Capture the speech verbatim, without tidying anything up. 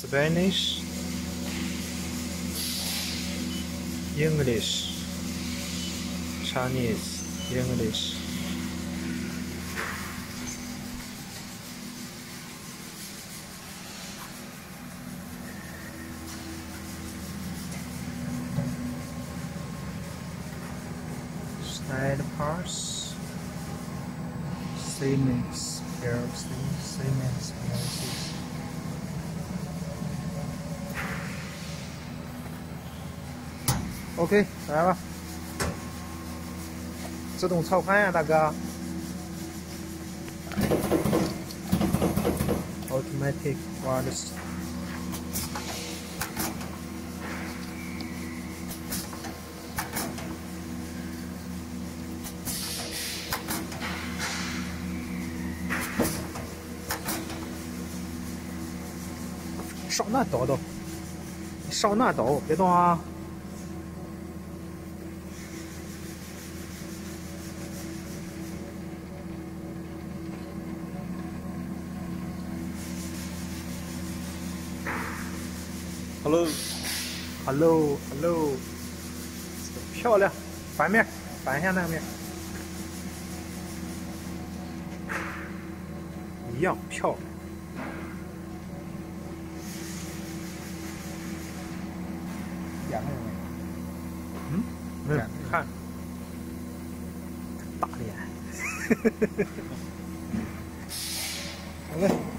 Spanish, English, Chinese, English. Side parts, Siemens, P L C, Siemens P L C. OK， 来吧，自动操盘呀，大哥。Automatic wireless。上那倒倒，上那倒，别动啊！ Hello，Hello，Hello， 漂亮，反面，反一下那个面，一样漂亮。 两个人没？ 嗯，没有，看，大脸。OK。